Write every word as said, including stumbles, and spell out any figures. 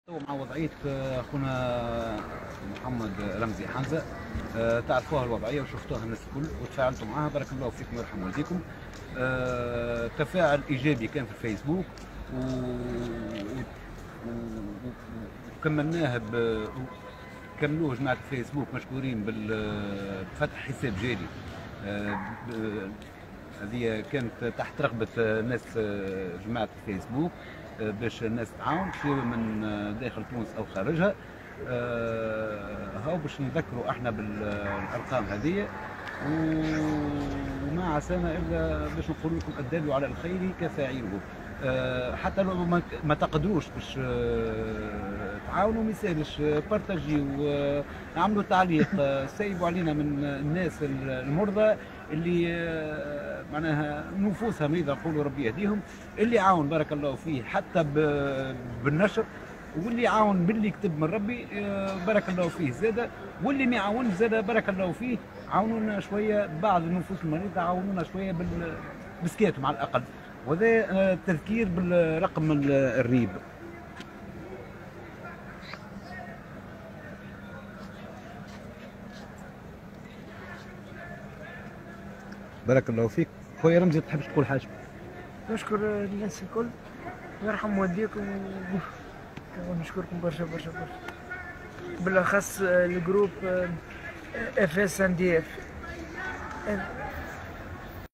مع وضعية اخونا محمد رمزي حمزة. أه تعرفوها الوضعية وشفتوها الناس الكل وتفاعلتوا معها، بارك الله فيكم ويرحم والديكم. أه تفاعل ايجابي كان في الفيسبوك و... و... وكملناها ب... كملوه جماعة الفيسبوك مشكورين بفتح حساب جاري. أه هذه كانت تحت رغبة ناس جماعة الفيسبوك باش الناس تعاون سواء من داخل تونس او خارجها. هاو باش نذكروا احنا بالارقام هذه، وما عسانا الا باش نقول لكم الدال على الخير كفاعله. حتى لو ما تقدروش باش تعاونوا ما يسالش، بارتاجيو، عملوا تعليق، سيبوا علينا من الناس المرضى اللي معناها نفوسها مريضه، نقولوا ربي يهديهم. اللي عاون بارك الله فيه حتى بالنشر، واللي يعاون باللي كتب من ربي بارك الله فيه زاده، واللي ما يعاونش زاده بارك الله فيه. عاونونا شويه، بعض النفوس المريضه عاونونا شويه بالسكاتهم على الاقل، وهذا تذكير بالرقم الريب. بارك الله فيك. خويا رمزي تحبش تقول حاجه؟ نشكر الناس الكل ويرحم والديكم، ونشكركم برشا برشا برشا، بالاخص الجروب اف اس ان دي اف.